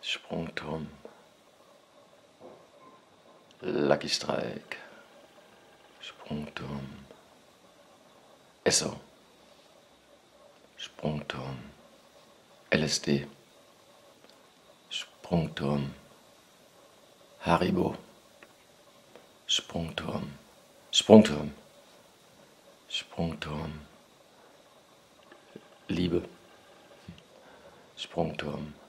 Sprungturm, Lucky Strike, Sprungturm, Esso, Sprungturm, LSD, Sprungturm, Haribo, Sprungturm, Sprungturm, Sprungturm, Liebe, Sprungturm.